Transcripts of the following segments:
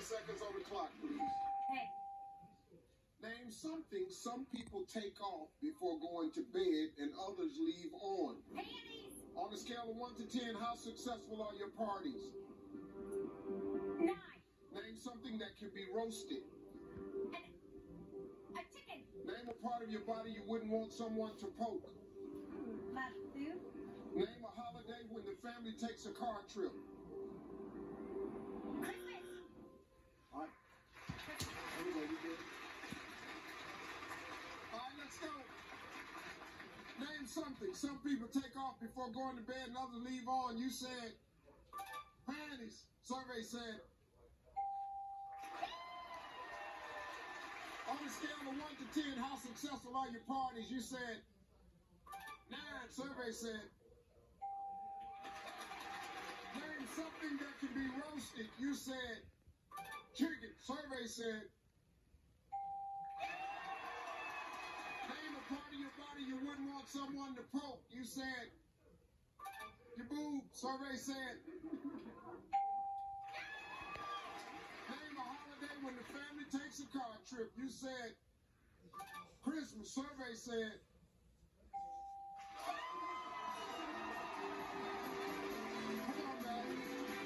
seconds on the clock, please. Hey. Name something some people take off before going to bed and others leave on. Panties. On a scale of 1 to 10, how successful are your parties? 9. Name something that can be roasted. A chicken. Name a part of your body you wouldn't want someone to poke. My food. Name a holiday when the family takes a car trip. Christmas. All right. Anyway, we good. All right, let's go. Name something some people take off before going to bed and others leave on. You said panties. Survey said. On a scale of 1 to 10, how successful are your parties? You said 9. Survey said. Name something that can be roasted. You said chicken. Survey said. Name a part of your body you wouldn't want someone to poke. You said your boob. Survey said. Name a holiday when the family takes a car trip. You said Christmas. Survey said. Come on, guys.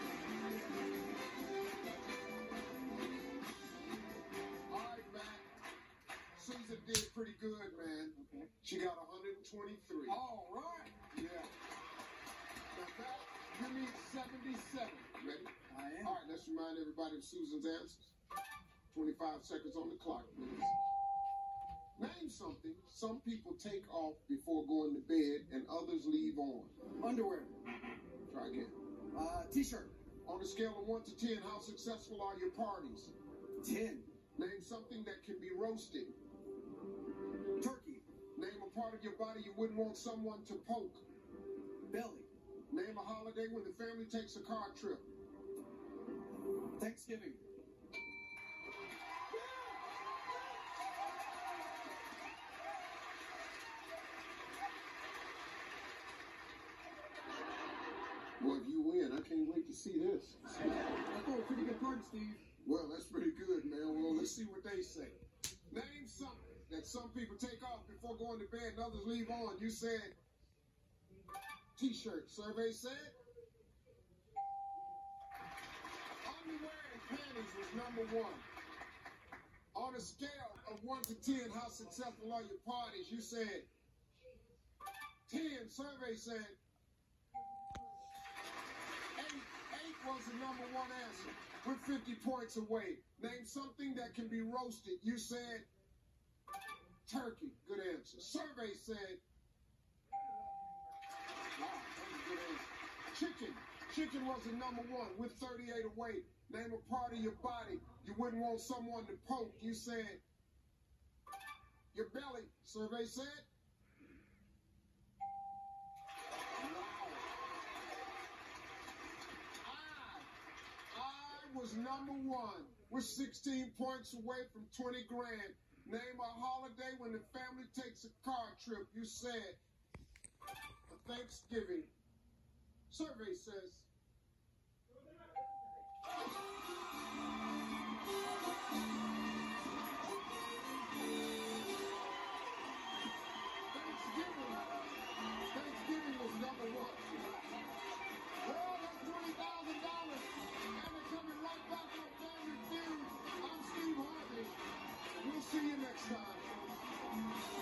All right, Matt. Susan did pretty good, man. Okay. She got 123. All right. Yeah. Now, Matt, give me 77. Ready? I am. All right, let's remind everybody of Susan's answers. 25 seconds on the clock, please. Name something some people take off before going to bed and others leave on. Underwear. Try again. T-shirt. On a scale of 1 to 10, how successful are your parties? 10. Name something that can be roasted. Turkey. Name a part of your body you wouldn't want someone to poke. Belly. Name a holiday when the family takes a car trip. Thanksgiving. Well, if you win, I can't wait to see this. I thought a pretty good party, Steve. Well, that's pretty good, man. Well, let's see what they say. Name something that some people take off before going to bed and others leave on. You said T-shirt. Survey said underwear and panties was number 1. On a scale of 1 to 10, how successful are your parties? You said 10. Survey said 8 was the number 1 answer. We're 50 points away. Name something that can be roasted. You said turkey. Good answer. Survey said wow, that was a good answer. Chicken. Chicken was the number 1 with 38 away. Name a part of your body you wouldn't want someone to poke. You said your belly. Survey said was number 1. We're 16 points away from 20 grand. Name a holiday when the family takes a car trip. You said Thanksgiving. Survey says Thanksgiving was number 1. Well, that's $20,000. And they're coming right back on Family Feud. I'm Steve Harvey. We'll see you next time.